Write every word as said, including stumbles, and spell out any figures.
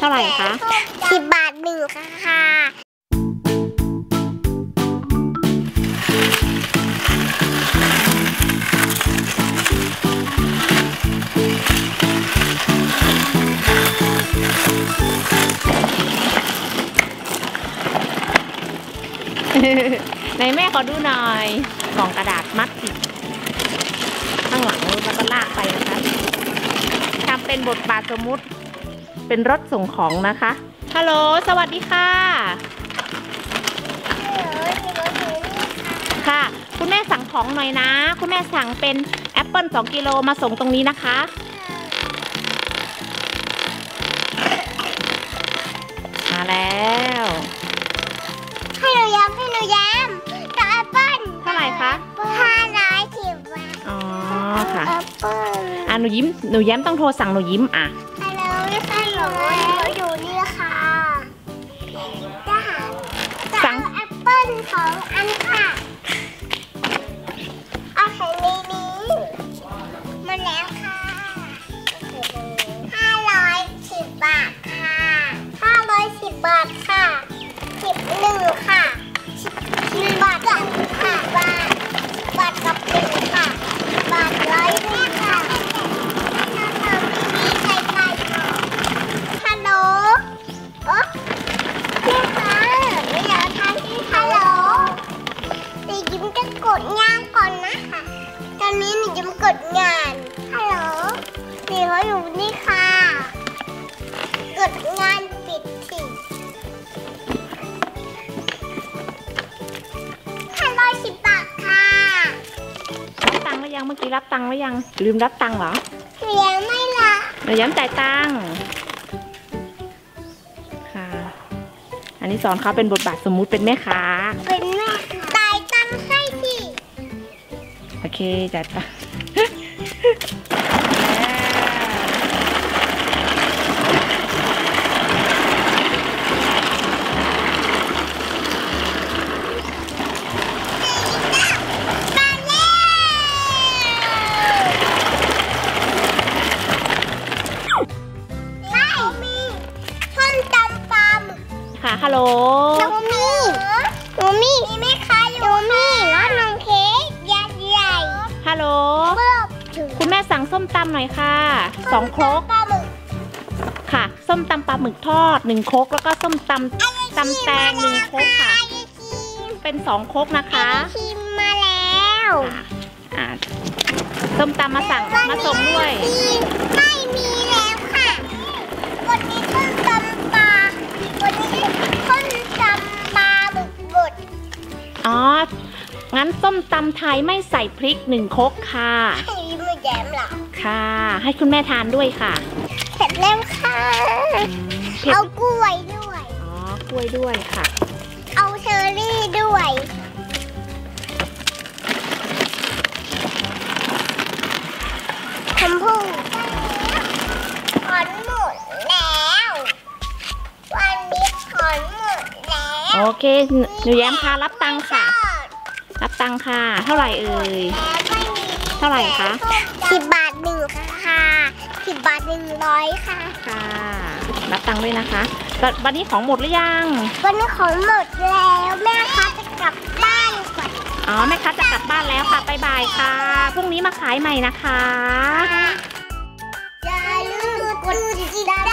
ท่าไหร่คะสิบบาทหนึ่งค่ะไหนแม่ขอดูหน่อยกล่องกระดาษมัดติดข้างหลังแล้วก็ลากไปนะคะทำเป็นบทบาทสมมุติเป็นรถส่งของนะคะฮัลโหลสวัสดีค่ะค่ะคุณแม่สั่งของหน่อยนะคุณแม่สั่งเป็นแอปเปิลสองกิโลมาส่งตรงนี้นะคะมาแล้วให้หนูย้ำให้หนูย้ำกับแอปเปิ้ลเท่าไหร่คะห้าร้อยสิบบาทอ๋อค่ะแอปเปิ้ลอ่ะหนูยิ้มหนูย้ำต้องโทรสั่งหนูยิ้มอ่ะฮัลโหลฮัลโหลอยู่นี่ค่ะจะหาสั่งแอปเปิ้ลสองอันค่ะเอาใส่ในนี้มาแล้วค่ะห้าร้อยสิบบาทค่ะห้าร้อยสิบบาทค่ะสิบหนึ่งค่ะสิบบาทกับค่ะบาทบาทกับหนึ่งค่ะบาทร้อยแม่ค่ะใส่ไก่ฮัลโหลโอ๊ะแม่คะไม่อยากทานที่ฮัลโหลเดี๋ยวยิ้มจะกดงานก่อนนะคะตอนนี้หนูยิ้มกดงานฮัลโหลเดี๋ยวเขาอยู่นี่ค่ะกดงานปิดสิห้าร้อยสิบบาทค่ะรับตังค์หรือยังเมื่อกี้รับตังค์หรือยังลืมรับตังค์เหรอยังไม่ละเดี๋ยวย้ำจ่ายตังค์ค่ะอันนี้สอนเขาเป็นบทบาทสมมุติเป็นแม่ค้าเป็นแม่จ่ายตังค์ให้สิโอเคจ่ายตังค์ฮัลโหลหนูมีหนูมีมีแม่ค้าอยู่หนูมีแล้วน้องเค้กยักษ์ใหญ่ฮัลโหลคุณแม่สั่งส้มตำหน่อยค่ะสองครกค่ะส้มตำปลาหมึกทอดหนึ่งครกแล้วก็ส้มตำตำแตงหนึ่งครกค่ะเป็นสองครกนะคะชิมมาแล้วอ่าส้มตำมาสั่งมาส่งด้วยไม่มีแล้วค่ะวันนี้ส้มตำปลาวันนี้ส้มตำปลาหมึกบดอ๋องั้นส้มตำไทยไม่ใส่พริกหนึ่งครกค่ะให้มือแย้มหรอค่ะให้คุณแม่ทานด้วยค่ะเผ็ดแล้วค่ะเอากล้วยด้วยอ๋อกล้วยด้วยค่ะเอาเชอร์รี่ด้วยชมพู่ถอนหมดแล้ววันนี้ถอนหมดแล้วโอเคหนูแย้มค่ะรับตังค่ะรับตังค่ะเท่าไหร่เอ่ยเท่าไหร่คะสิบบาทหนึ่งค่ะสิบบาทหนึ่งร้อยค่ะค่ะรับตังด้วยนะคะวันนี้ของหมดหรือยังวันนี้ของหมดแล้วแม่ค้าจะกลับบ้านก่อนอ๋อแม่ค้าจะกลับบ้านแล้วค่ะบ๊ายบายค่ะพรุ่งนี้มาขายใหม่นะคะอย่าลืมกดติดตาม